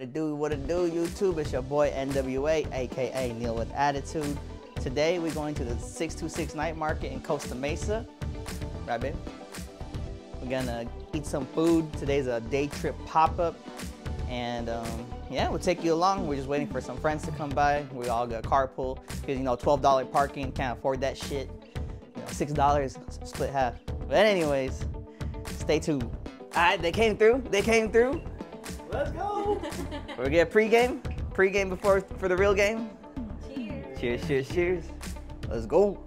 What it do, YouTube? It's your boy NWA, aka Neil with Attitude. Today we're going to the 626 Night Market in Costa Mesa. Right, babe? We're gonna eat some food. Today's a day trip pop-up. And yeah, we'll take you along. We're just waiting for some friends to come by. We all got carpool because, you know, $12 parking, can't afford that shit. You know, $6 split half. But anyways, stay tuned. All right, they came through. Let's go. We'll get pregame before for the real game. Cheers. Cheers. Let's go.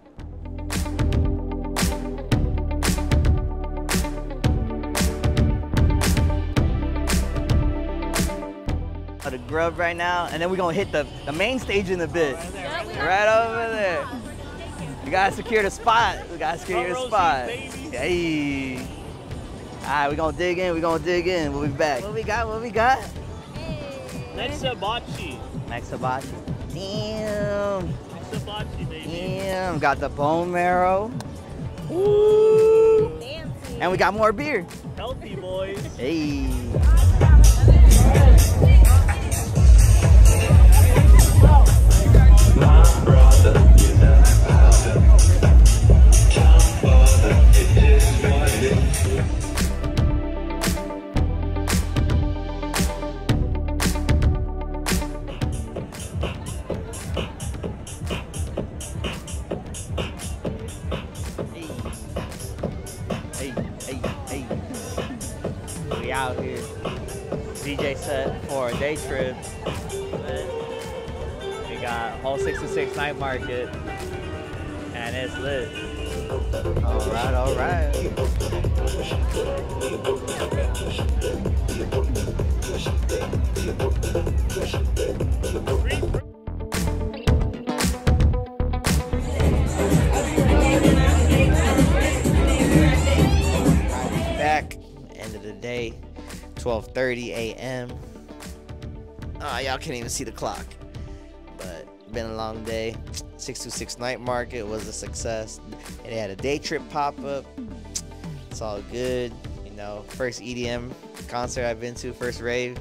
The grub right now, and then we're gonna hit the main stage in a bit. Right over there. We gotta secure the spot. Hey. All right, we're gonna dig in. We'll be back. What we got? Next hibachi. Damn. Next hibachi, baby. Damn. Got the bone marrow. Woo. Fancy. And we got more beer. Healthy boys. Hey. Hey. We out here. DJ set for a day trip. We got whole 626 Night Market, and it's lit. All right. Back, end of the day, 12:30 a.m. Y'all can't even see the clock, but been a long day. 626 Night Market was a success. And they had a day trip pop-up. It's all good. You know, first EDM concert I've been to, first rave.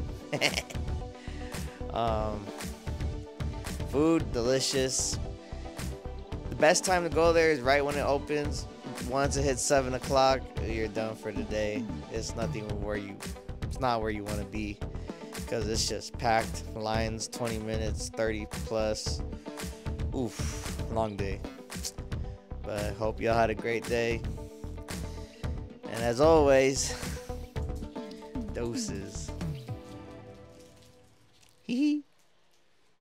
Food, delicious. The best time to go there is right when it opens. Once it hits 7 o'clock, you're done for the day. It's not where you want to be, because it's just packed. Lines 20 minutes, 30 plus. Oof, long day. But hope y'all had a great day. And as always, doses.